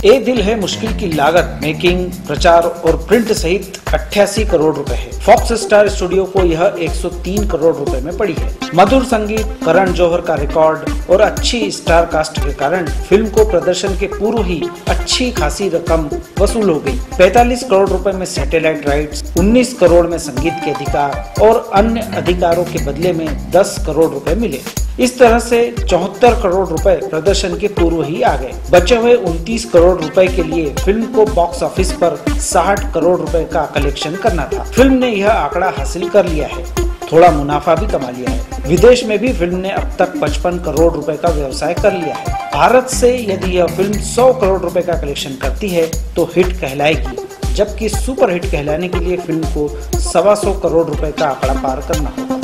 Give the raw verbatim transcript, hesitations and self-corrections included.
ए दिल है मुश्किल की लागत मेकिंग, प्रचार और प्रिंट सहित अट्ठासी करोड़ रुपए है। फॉक्स स्टार स्टूडियो को यह एक सौ तीन करोड़ रुपए में पड़ी है। मधुर संगीत, करण जौहर का रिकॉर्ड और अच्छी स्टार कास्ट के कारण फिल्म को प्रदर्शन के पूर्व ही अच्छी खासी रकम वसूल हो गई। पैंतालीस करोड़ रुपए में सैटेलाइट राइट्स, उन्नीस करोड़ में संगीत के अधिकार और अन्य अधिकारों के बदले में दस करोड़ रुपए मिले। इस तरह से चौहत्तर करोड़ रुपए प्रदर्शन के पूर्व ही आ गए। बचे हुए उनतीस करोड़ रुपए के लिए फिल्म को बॉक्स ऑफिस पर साठ करोड़ रुपए का कलेक्शन करना था। फिल्म ने यह आंकड़ा हासिल कर लिया है, थोड़ा मुनाफा भी कमा लिया है। विदेश में भी फिल्म ने अब तक पचपन करोड़ रुपए का व्यवसाय कर लिया है। भारत से यदि यह फिल्म सौ करोड़ रुपए का कलेक्शन करती है तो हिट कहलाएगी, जबकि सुपर हिट कहलाने के लिए फिल्म को सवा सौ करोड़ रुपए का आंकड़ा पार करना होगा।